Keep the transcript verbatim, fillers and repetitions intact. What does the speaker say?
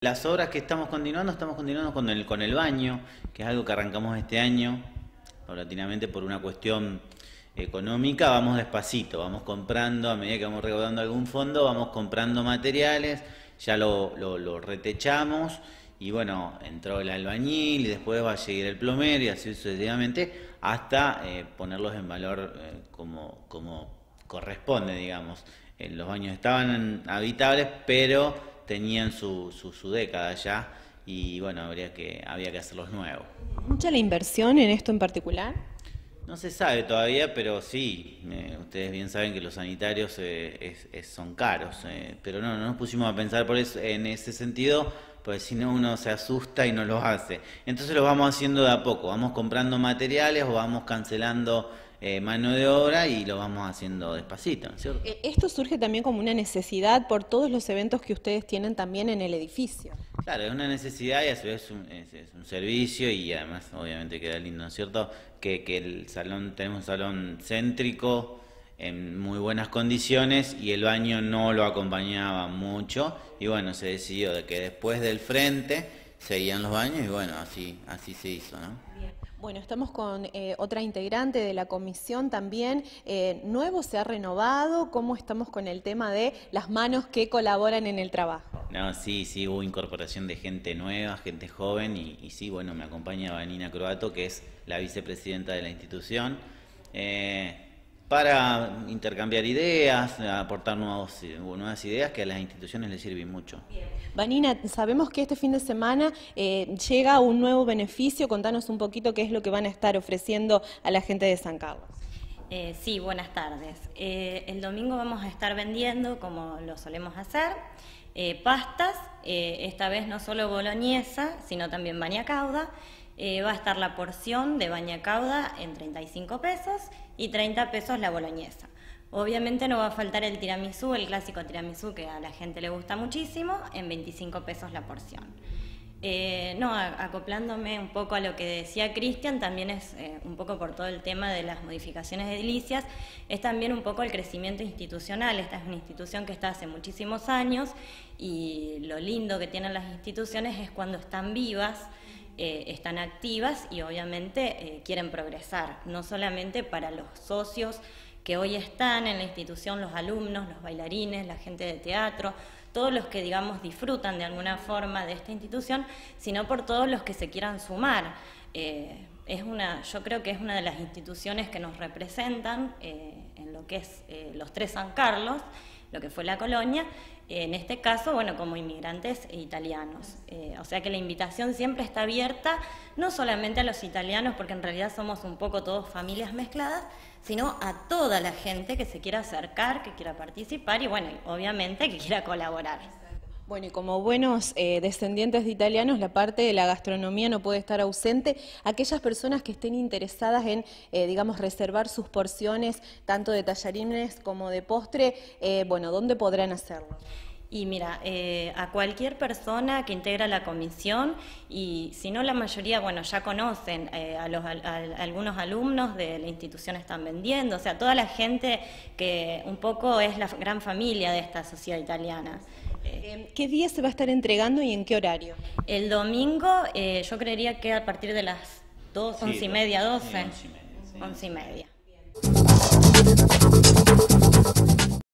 Las obras que estamos continuando, estamos continuando con el, con el baño, que es algo que arrancamos este año, paulatinamente por una cuestión económica, vamos despacito, vamos comprando, a medida que vamos recaudando algún fondo, vamos comprando materiales, ya lo, lo, lo retechamos, y bueno, entró el albañil, y después va a seguir el plomero, y así sucesivamente, hasta eh, ponerlos en valor eh, como, como corresponde, digamos. Eh, los baños estaban habitables, pero tenían su, su, su década ya, y bueno, habría que, había que hacerlos nuevos. ¿Mucha la inversión en esto en particular? No se sabe todavía, pero sí, eh, ustedes bien saben que los sanitarios eh, es, es, son caros, eh, pero no, no nos pusimos a pensar por eso, en ese sentido, pues si no uno se asusta y no lo hace. Entonces lo vamos haciendo de a poco, vamos comprando materiales o vamos cancelando eh, mano de obra y lo vamos haciendo despacito, ¿no es cierto? Eh, Esto surge también como una necesidad por todos los eventos que ustedes tienen también en el edificio. Claro, es una necesidad y a su vez un, es, es un servicio, y además obviamente queda lindo, ¿no es cierto? Que, que el salón, tenemos un salón céntrico en muy buenas condiciones, y el baño no lo acompañaba mucho, y bueno, se decidió de que después del frente seguían los baños, y bueno, así, así se hizo, ¿no? Bueno, estamos con eh, otra integrante de la comisión también. Eh, ¿Nuevo se ha renovado? ¿Cómo estamos con el tema de las manos que colaboran en el trabajo? No, sí, sí, hubo incorporación de gente nueva, gente joven, y, y sí, bueno, me acompaña Vanina Croato, que es la vicepresidenta de la institución, eh, para intercambiar ideas, aportar nuevos, nuevas ideas que a las instituciones les sirven mucho. Vanina, sabemos que este fin de semana eh, llega un nuevo beneficio. Contanos un poquito qué es lo que van a estar ofreciendo a la gente de San Carlos. Eh, sí, buenas tardes. Eh, el domingo vamos a estar vendiendo, como lo solemos hacer, eh, pastas, eh, esta vez no solo boloñesa, sino también baña cauda. Eh, va a estar la porción de baña cauda en treinta y cinco pesos y treinta pesos la boloñesa. Obviamente no va a faltar el tiramisú, el clásico tiramisú que a la gente le gusta muchísimo, en veinticinco pesos la porción. Eh, no, acoplándome un poco a lo que decía Cristian, también es eh, un poco por todo el tema de las modificaciones edilicias, es también un poco el crecimiento institucional. Esta es una institución que está hace muchísimos años, y lo lindo que tienen las instituciones es cuando están vivas, eh, están activas y obviamente eh, quieren progresar, no solamente para los socios que hoy están en la institución, los alumnos, los bailarines, la gente de teatro, todos los que, digamos, disfrutan de alguna forma de esta institución, sino por todos los que se quieran sumar. Eh, es una, yo creo que es una de las instituciones que nos representan eh, en lo que es eh, los tres San Carlos, lo que fue la colonia, en este caso, bueno, como inmigrantes italianos. Eh, o sea que la invitación siempre está abierta, no solamente a los italianos, porque en realidad somos un poco todos familias mezcladas, sino a toda la gente que se quiera acercar, que quiera participar y, bueno, obviamente que quiera colaborar. Bueno, y como buenos eh, descendientes de italianos, la parte de la gastronomía no puede estar ausente. Aquellas personas que estén interesadas en, eh, digamos, reservar sus porciones, tanto de tallarines como de postre, eh, bueno, ¿dónde podrán hacerlo? Y mira, eh, a cualquier persona que integra la comisión, y si no la mayoría, bueno, ya conocen, eh, a, los, a, a algunos alumnos de la institución están vendiendo, o sea, toda la gente que un poco es la gran familia de esta sociedad italiana. Eh, ¿Qué día se va a estar entregando y en qué horario? El domingo, eh, yo creería que a partir de las dos, once y media, doce. Sí, once y media. Sí. Once y media.